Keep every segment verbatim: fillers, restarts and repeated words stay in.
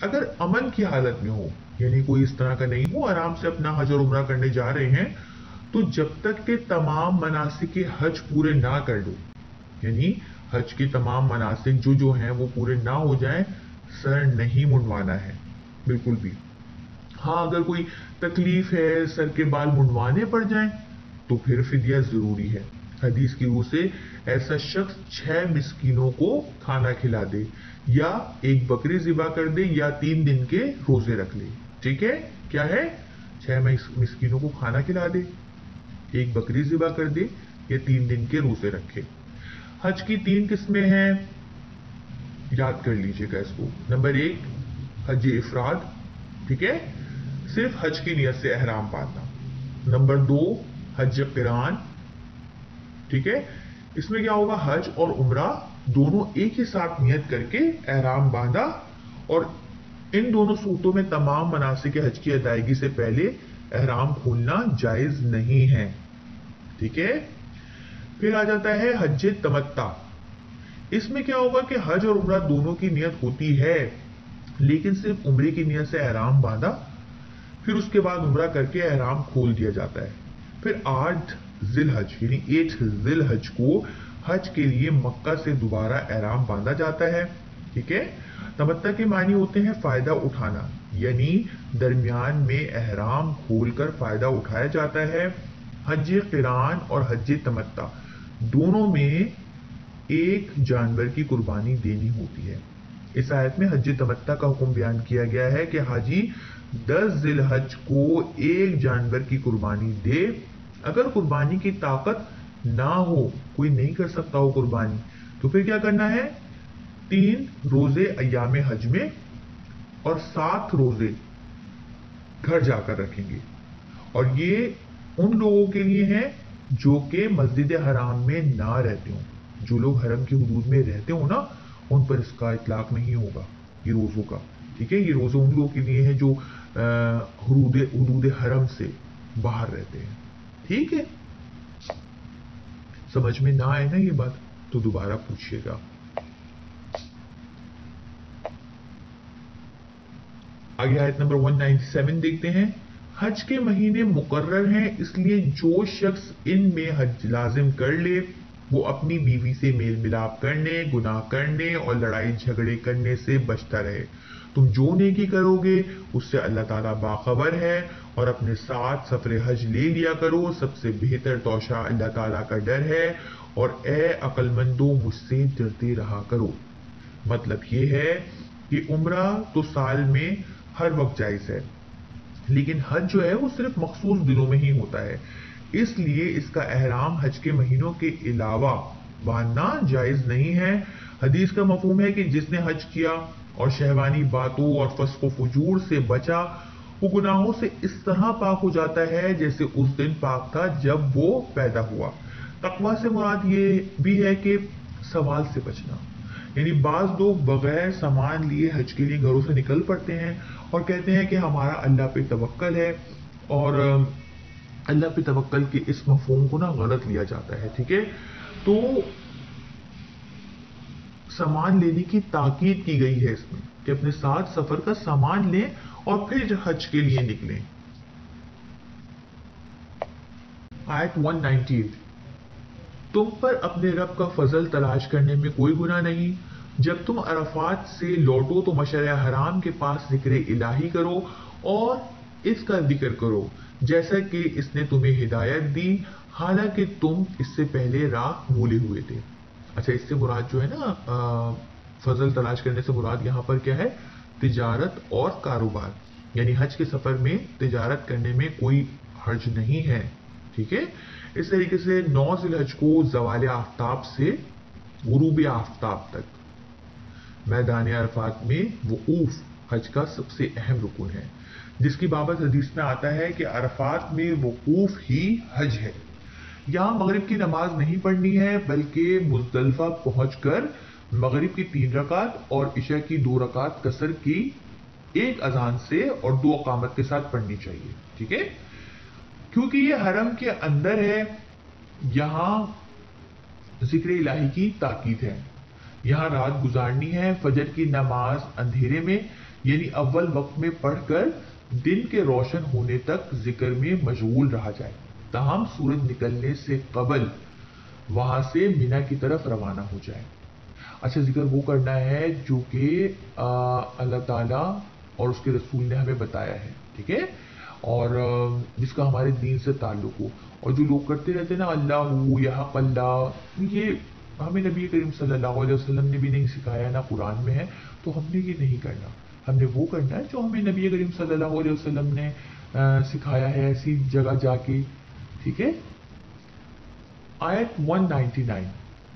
अगर अमन की हालत में हो, यानी कोई इस तरह का नहीं हो, आराम से अपना हज और उम्रा करने जा रहे हैं, तो जब तक के तमाम मनासिक हज पूरे ना कर लो, यानी हज के तमाम मनासिक जो जो हैं वो पूरे ना हो जाएं, सर नहीं मुंडवाना है बिल्कुल भी। हाँ, अगर कोई तकलीफ है, सर के बाल मुंडवाने पड़ जाएं, तो फिर फिदिया जरूरी है। हदीस की रूह से ऐसा शख्स छह मिस्कीनों को खाना खिला दे, या एक बकरी ज़िबा कर दे, या तीन दिन के रोजे रख ले। ठीक है, क्या है? छह मिस्कीनों को खाना खिला दे, एक बकरी ज़िबा कर दे, या तीन दिन के रोजे रखे। हज की तीन किस्में हैं, याद कर लीजिएगा इसको। नंबर एक, हज इफराद, ठीक है, सिर्फ हज की नियत से एहराम बांधना। नंबर दो, हज क़िरान, ठीक है, इसमें क्या होगा, हज और उम्रा दोनों एक ही साथ नियत करके एहराम बांधा, और इन दोनों सूरतों में तमाम मनासिक हज की अदायगी से पहले एहराम खोलना जायज नहीं है। ठीक है, फिर आ जाता है हज तमत्ता। इसमें क्या होगा कि हज और उम्रा दोनों की नियत होती है, लेकिन सिर्फ उम्रे की नियत से एहराम बांधा, फिर उसके बाद उम्रा करके एहराम खोल दिया जाता है। फिर आठ जिलहज यानी एट जिलहज को हज के लिए मक्का से दोबारा एहराम बांधा जाता है। ठीक है, तमत्ता के मानी होते हैं फायदा उठाना, यानी दरमियान में एहराम खोलकर फायदा उठाया जाता है। हज क़िरान और हज तमत्ता दोनों में एक जानवर की कुर्बानी देनी होती है। इस आयत में हज तमत्ता का हुक्म बयान किया गया है कि हाजी दस जिलहज को एक जानवर की कुर्बानी दे। अगर कुर्बानी की ताकत ना हो, कोई नहीं कर सकता हो कुर्बानी, तो फिर क्या करना है, तीन रोजे अय्याम हज में और सात रोजे घर जाकर रखेंगे। और ये उन लोगों के लिए है जो कि मस्जिद हराम में ना रहते हो। जो लोग हरम की हुदूद में रहते हो ना, उन पर इसका इतलाक नहीं होगा ये रोजों का। ठीक है, ये रोजे उन लोगों के लिए है जो हुदूद हरम से बाहर रहते हैं। ठीक है, समझ में ना आए ना ये बात तो दोबारा पूछिएगा। आगे आयत नंबर एक सौ सत्तानवे देखते हैं। हज के महीने मुकर्रर हैं, इसलिए जो शख्स इनमें हज लाजिम कर ले वो अपनी बीवी से मेल मिलाप करने, गुनाह करने और लड़ाई झगड़े करने से बचता रहे। तुम जो नेकी करोगे उससे अल्लाह ताला बाखबर है, और अपने साथ सफर हज ले लिया करो, सबसे बेहतर तौशा अल्लाह ताला का डर है, और ए अक्लमंदो मुझसे डरते रहा करो। मतलब ये है कि उम्रा तो साल में हर वक्त जायज है, लेकिन हज जो है वो सिर्फ मखसूस दिनों में ही होता है, इसलिए इसका एहराम हज के महीनों के अलावा बांधना जायज नहीं है। हदीस का मफहूम है कि जिसने हज किया और शहवानी बातों और फस्को फजूर से बचा, वो गुनाहों से इस तरह पाक हो जाता है जैसे उस दिन पाक था जब वो पैदा हुआ। तकवा से मुराद ये भी है कि सवाल से बचना, यानी बाज लोग बगैर सामान लिए हज के लिए घरों से निकल पड़ते हैं और कहते हैं कि हमारा अल्लाह पे तवक्कल है, और अल्लाह पे तवक्कल के इस मफहूम को ना गलत लिया जाता है। ठीक है, तो सामान लेने की ताकीद की गई है इसमें कि अपने साथ सफर का सामान लें और फिर हज के लिए निकलें। आयत एक सौ अट्ठानवे, तुम पर अपने रब का फजल तलाश करने में कोई गुनाह नहीं। जब तुम अरफात से लौटो तो मशअर हराम के पास जिक्र इलाही करो और इसका जिक्र करो जैसा कि इसने तुम्हें हिदायत दी, हालांकि तुम इससे पहले राह भूले हुए थे। अच्छा, इससे मुराद जो है ना फजल तलाश करने से मुराद यहाँ पर क्या है, तिजारत और कारोबार, यानी हज के सफर में तिजारत करने में कोई हर्ज नहीं है। ठीक है, इस तरीके से नौ जिलहज को ज़वाल आफ्ताब से गुरूब आफ्ताब तक मैदान अरफात में वकूफ हज का सबसे अहम रुकन है, जिसकी बाबत हदीस में आता है कि अरफात में वकूफ ही हज है। यहाँ मगरिब की नमाज नहीं पढ़नी है, बल्कि मुज़दलिफा पहुंचकर मगरिब की तीन रकात और इशा की दो रकात कसर की एक अजान से और दो अकामत के साथ पढ़नी चाहिए। ठीक है, क्योंकि ये हरम के अंदर है, यहाँ जिक्र इलाही की ताकीद है, यहाँ रात गुजारनी है। फजर की नमाज अंधेरे में यानी अव्वल वक्त में पढ़कर दिन के रोशन होने तक जिक्र में मशगूल रहा जाए, ताहम सूरज निकलने से कबल वहां से मिना की तरफ रवाना हो जाए। अच्छा, जिक्र वो करना है जो कि अल्लाह ताला और उसके रसूल ने हमें बताया है, ठीक है, और जिसका हमारे दीन से ताल्लुक हो। और जो लोग करते रहते हैं ना अल्लाह या हक अल्लाह, ये हमें नबी करीम सल्लल्लाहु अलैहि वसल्लम ने भी नहीं सिखाया, ना कुरान में है, तो हमने ये नहीं करना। हमने वो करना है जो हमें नबी करीम सल्लल्लाहु अलैहि वसल्लम ने आ, सिखाया है ऐसी जगह जाके, ठीक है। आयत एक सौ निन्यानवे,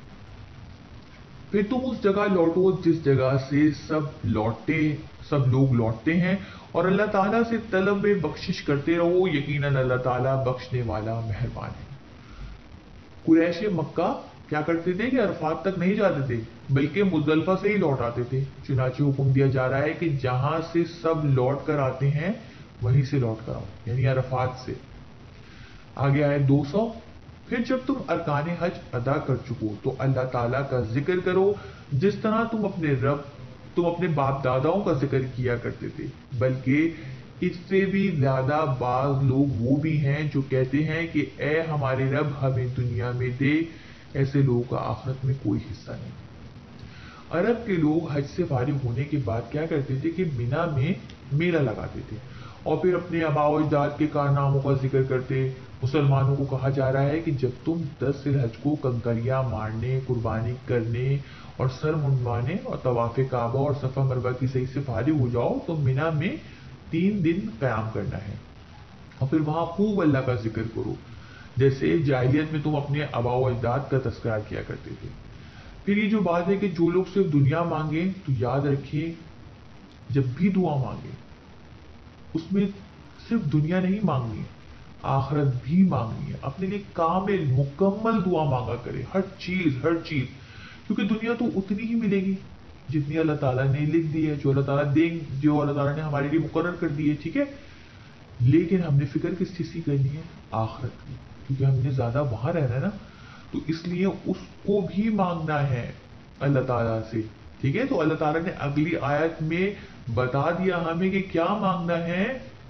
फिर तुम उस जगह लौटो जिस जगह से सब लौटे सब लोग लौटते हैं, और अल्लाह ताला से तलब बख्शिश करते रहो, यकीनन अल्लाह ताला बख्शने वाला मेहरबान है। कुरैश मक्का क्या करते थे कि अरफात तक नहीं जाते थे, बल्कि मुजदलिफा से ही लौट आते थे। चुनाचे हुक्म दिया जा रहा है कि जहां से सब लौट कर आते हैं वहीं से लौट कर आओ, यानी अरफात से। आगे आए दो सौ, फिर जब तुम अरकान हज अदा कर चुको तो अल्लाह ताला का जिक्र करो जिस तरह तुम अपने रब तुम अपने बाप दादाओं का जिक्र किया करते थे, बल्कि इससे भी ज्यादा बाज लोग वो भी हैं जो कहते हैं कि ए हमारे रब हमें दुनिया में दे, ऐसे लोगों का आखिरत में कोई हिस्सा नहीं। अरब के लोग हज से फारिग होने के बाद क्या करते थे कि मिना में मेला लगाते थे और फिर अपने आबाओ अजदाद के कारनामों का जिक्र करते। मुसलमानों को कहा जा रहा है कि जब तुम दस जिलहज को कंकरियां मारने, कुर्बानी करने और सर मुंडवाने और तवाफ़े काबा और सफा मरवा की सही से फारिग हो जाओ तो मिना में तीन दिन क़याम करना है और फिर वहां खूब अल्लाह का जिक्र करो, जैसे जाहिलियत में तुम अपने आबाओ अजदाद का तस्करा किया करते थे। फिर ये जो बात है कि जो लोग सिर्फ दुनिया मांगे, तो याद रखिए जब भी दुआ मांगे उसमें सिर्फ दुनिया नहीं मांगनी, आखिरत भी मांगनी है। अपने लिए कामिल मुकम्मल दुआ मांगा करे, हर चीज हर चीज, क्योंकि दुनिया तो उतनी ही मिलेगी जितनी अल्लाह ताला ने लिख दी है, जो अल्लाह ताला दे जो अल्लाह ताला ने हमारे लिए मुकर्रर कर दी है, ठीक है। लेकिन हमने फिक्र किस चीज की करनी है? आखिरत की, क्योंकि हमने ज्यादा वहां रहना है ना, तो इसलिए उसको भी मांगना है अल्लाह ताला से, ठीक है। तो अल्लाह ताला ने अगली आयत में बता दिया हमें कि क्या मांगना है।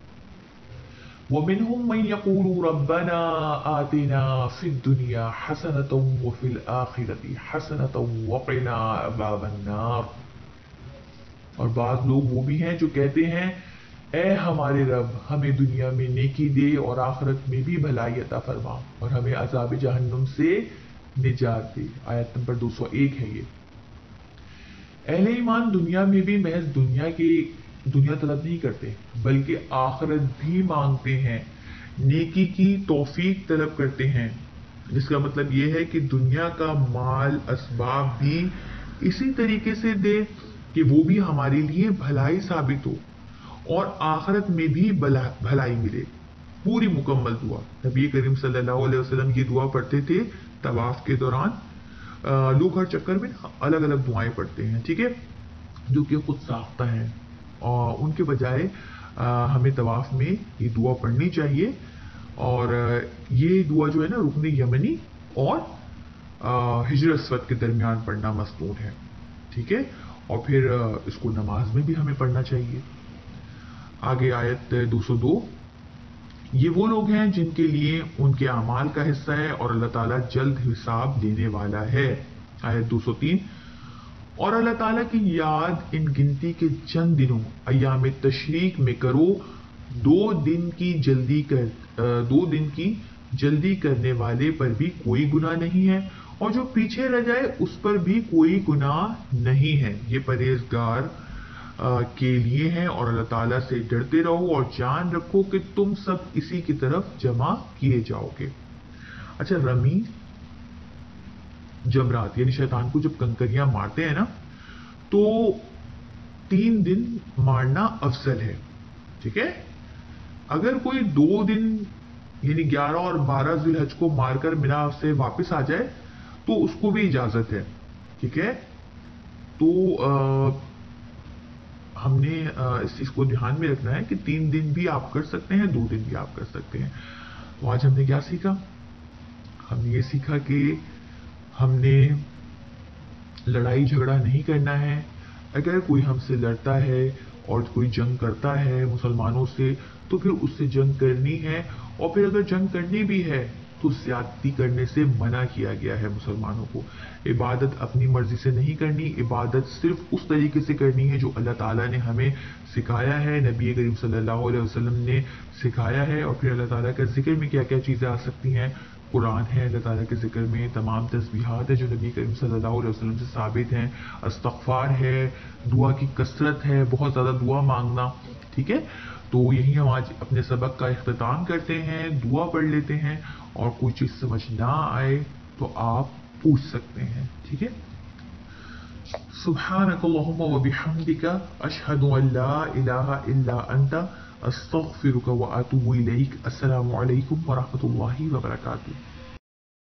वमिनहुम मन यक़ूलु रब्बना आतिना फिद दुनिया हसनतन व फिल आखिरति हसनतन व क़िना अज़ाबन नार। और बाद लोग वो भी हैं जो कहते हैं ए हमारे रब हमें दुनिया में नेकी दे और आखिरत में भी भलाई अता फरमा और हमें अज़ाब जहन्नुम से निजात दे। आयत नंबर दो सौ एक है ये। अहले ईमान दुनिया में भी महज दुनिया की दुनिया तलब नहीं करते, बल्कि आखिरत भी मांगते हैं, नेकी की तौफीक तलब करते हैं, जिसका मतलब यह है कि दुनिया का माल असबाब भी इसी तरीके से दे कि वो भी हमारे लिए भलाई साबित हो और आखिरत में भी भलाई मिले। पूरी मुकम्मल दुआ नबी करीम सल्लल्लाहु अलैहि वसल्लम की दुआ पढ़ते थे तवाफ के दौरान। लोग हर चक्कर में अलग अलग दुआएं पढ़ते हैं, ठीक है, जो कि खुद साख्ता है, और उनके बजाय हमें तवाफ में ये दुआ पढ़नी चाहिए। और ये दुआ जो है ना रुकन यमनी और हिजर अस्वद के दरमियान पढ़ना मसनून है, ठीक है। और फिर इसको नमाज में भी हमें पढ़ना चाहिए। आगे आयत दो सौ दो, ये वो लोग हैं जिनके लिए उनके अमाल का हिस्सा है और अल्लाह ताला जल्द हिसाब लेने वाला है। आयत दो सौ तीन, और अल्लाह ताला की याद इन गिनती के चंद दिनों अय्याम तशरीक में करो, दो दिन की जल्दी कर दो दिन की जल्दी करने वाले पर भी कोई गुनाह नहीं है और जो पीछे रह जाए उस पर भी कोई गुनाह नहीं है। ये परहेजगार के लिए है और अल्लाह ताला से डरते रहो और जान रखो कि तुम सब इसी की तरफ जमा किए जाओगे। अच्छा, रमी जमरात यानी शैतान को जब कंकरियां मारते हैं ना, तो तीन दिन मारना अफजल है, ठीक है। अगर कोई दो दिन यानी ग्यारह और बारह जिलहज को मारकर मिना से वापस आ जाए तो उसको भी इजाजत है, ठीक है। तो आ, हमने आ, इस चीज को ध्यान में रखना है कि तीन दिन भी आप कर सकते हैं, दो दिन भी आप कर सकते हैं। तो आज हमने क्या सीखा? हमने ये सीखा कि हमने लड़ाई झगड़ा नहीं करना है, अगर कोई हमसे लड़ता है और कोई जंग करता है मुसलमानों से, तो फिर उससे जंग करनी है, और फिर अगर जंग करनी भी है तो ज्यादती करने से मना किया गया है मुसलमानों को। इबादत अपनी मर्जी से नहीं करनी, इबादत सिर्फ उस तरीके से करनी है जो अल्लाह ताला ने हमें सिखाया है, नबी करीम सल्लल्लाहु अलैहि वसल्लम ने सिखाया है। और फिर अल्लाह ताला के जिक्र में क्या क्या चीज़ें आ सकती हैं, कुरान है, अल्लाह ताला के जिक्र में तमाम तस्बीहात है जो नबी करीम सल्लल्लाहु अलैहि वसल्लम से साबित हैं, इस्तग़फ़ार है, दुआ की कसरत है, बहुत ज़्यादा दुआ मांगना। ठीक है, तो यही हम आज अपने सबक का इख्तिताम करते हैं, दुआ पढ़ लेते हैं, और कोई चीज़ समझ ना आए तो आप पूछ सकते हैं। ठीक है, सुब्हानकल्लाहुम्मा व बिहम्दिका अशहदु अन ला इलाहा इल्ला अंता अस्तग़फिरुका व अतूबु इलैक। अस्सलामु अलैकुम व रहमतुल्लाहि व बरकातुहू।